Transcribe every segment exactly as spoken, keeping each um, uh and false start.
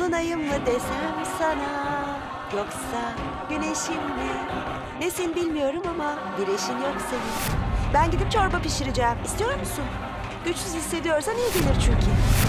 Dolunayım mı desem sana, yoksa güneşim mi? Nesin bilmiyorum ama bir eşin yok senin. Ben gidip çorba pişireceğim. İstiyor musun? Güçsüz hissediyorsan iyi gelir çünkü.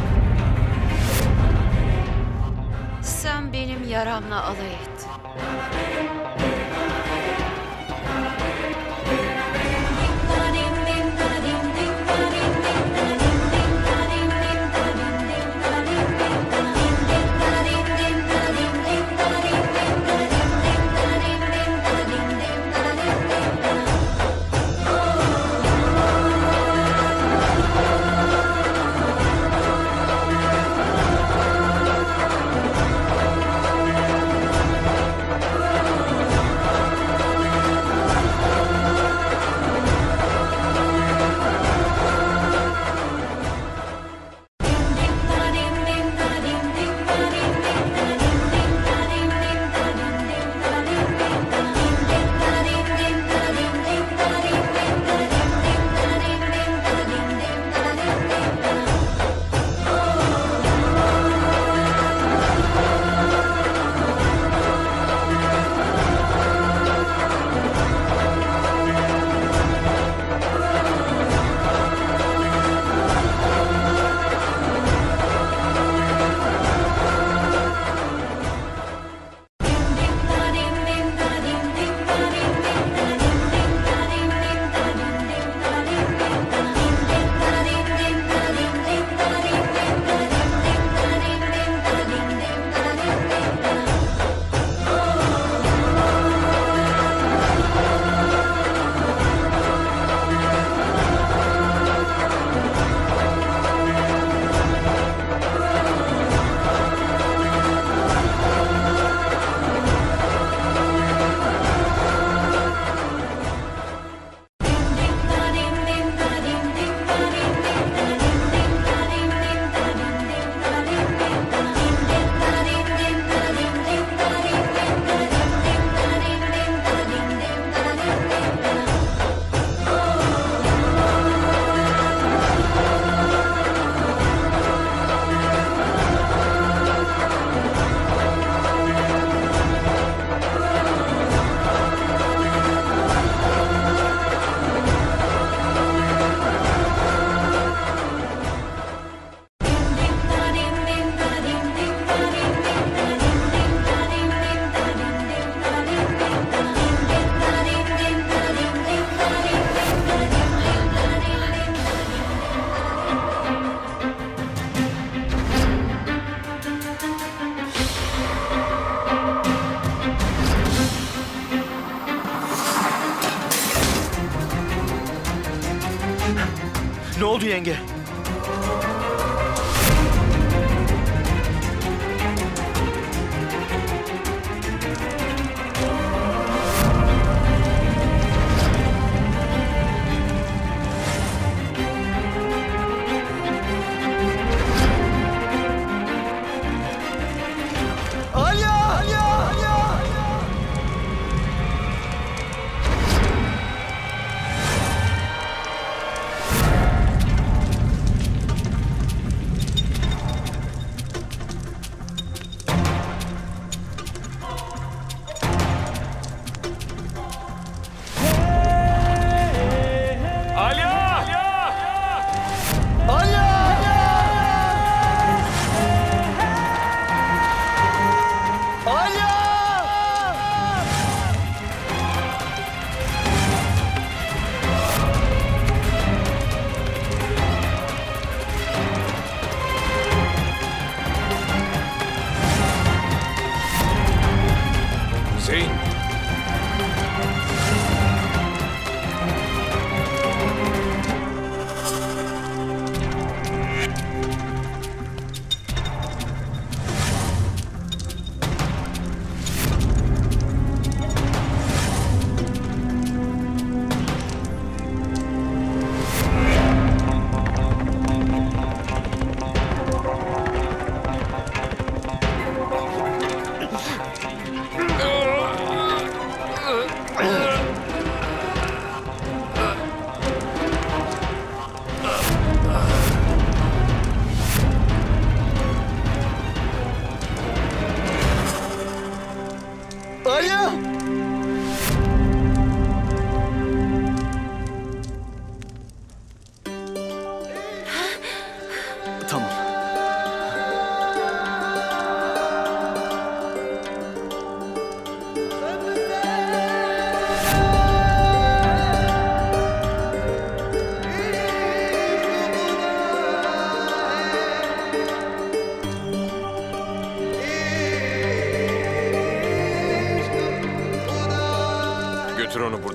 Sen benim yaramla alay et. Ne oldu yenge?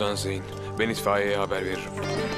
buradan Zeyn. Ben itfaiyeye haber veririm.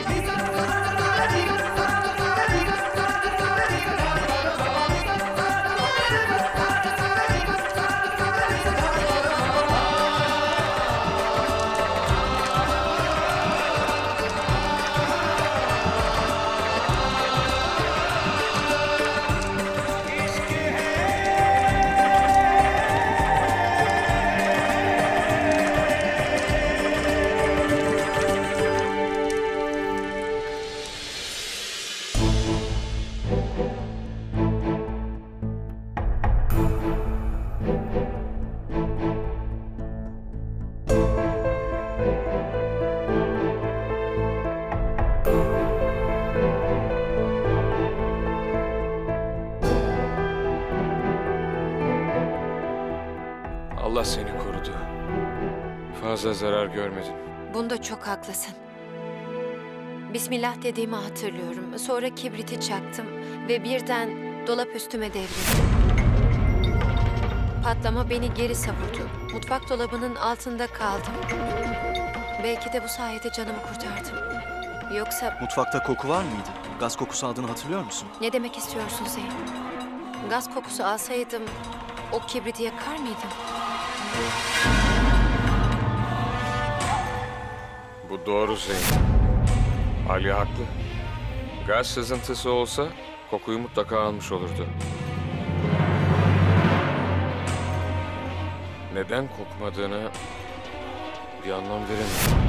Allah seni korudu. Fazla zarar görmedin. Bunda çok haklısın. Bismillah dediğimi hatırlıyorum. Sonra kibriti çaktım ve birden dolap üstüme devrildi. Patlama beni geri savurdu. Mutfak dolabının altında kaldım. Belki de bu sayede canımı kurtardım. Yoksa Mutfakta koku var mıydı? Gaz kokusu aldığını hatırlıyor musun? ne demek istiyorsun Zeyn? Gaz kokusu alsaydım o kibriti yakar mıydım? Bu doğru Zeyn. Ali haklı. Gaz sızıntısı olsa kokuyu mutlaka almış olurdu. Neden kokmadığına bir anlam veremiyorum.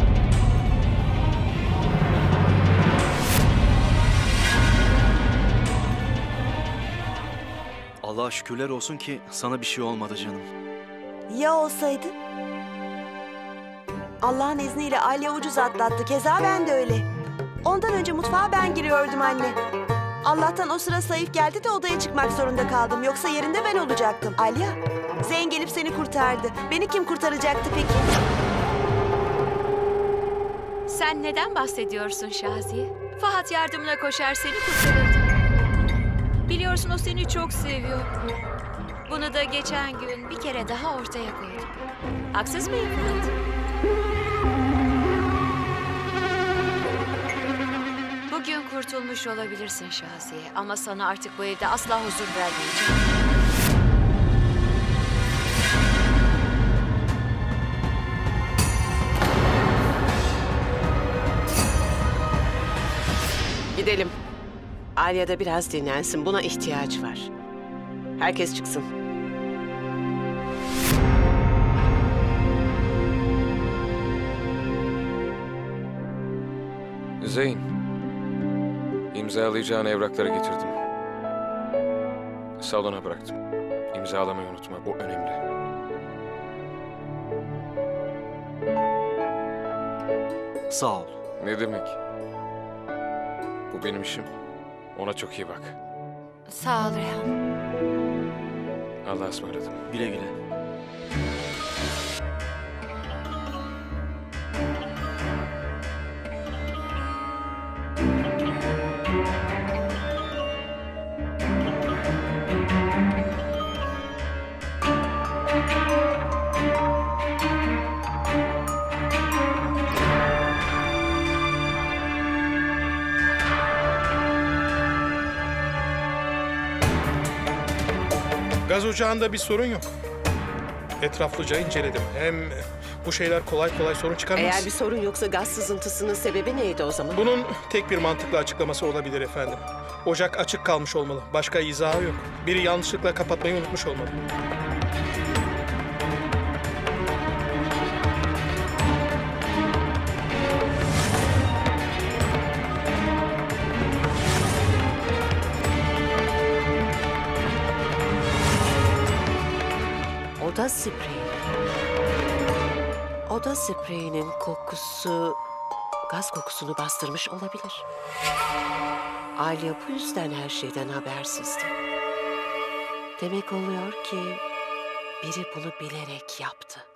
Allah'a şükürler olsun ki sana bir şey olmadı canım. Ya olsaydı? Allah'ın izniyle Alya ucuz atlattı. Keza ben de öyle. Ondan önce mutfağa ben giriyordum anne. Allah'tan o sıra Saif geldi de odaya çıkmak zorunda kaldım. Yoksa yerinde ben olacaktım. Alya, Zeyn gelip seni kurtardı. Beni kim kurtaracaktı peki? Sen neden bahsediyorsun Şaziye? Fahat yardımına koşar seni kurtarırdı. Biliyorsun o seni çok seviyor. Bunu da geçen gün bir kere daha ortaya koydum. Haksız mıyım Fahat? Bugün kurtulmuş olabilirsin Şaziye ama sana artık bu evde asla huzur vermeyeceğim. Gidelim. Alya da biraz dinlensin. Buna ihtiyaç var. Herkes çıksın. Zeyn, imzalayacağın evrakları getirdim. Salona bıraktım. İmzalamayı unutma, bu önemli. Sağ ol. Ne demek? Bu benim işim. Ona çok iyi bak. Sağ ol Rehan. Allah'a ısmarladım. Güle güle. Gaz ocağında bir sorun yok. Etraflıca inceledim. Hem bu şeyler kolay kolay sorun çıkarmaz. Eğer bir sorun yoksa gaz sızıntısının sebebi neydi o zaman? Bunun tek bir mantıklı açıklaması olabilir efendim. Ocak açık kalmış olmalı. Başka izahı yok. Biri yanlışlıkla kapatmayı unutmuş olmalı. Oda spreyi. Oda spreyinin kokusu gaz kokusunu bastırmış olabilir. Alya bu yüzden her şeyden habersizdi. Demek oluyor ki biri bunu bilerek yaptı.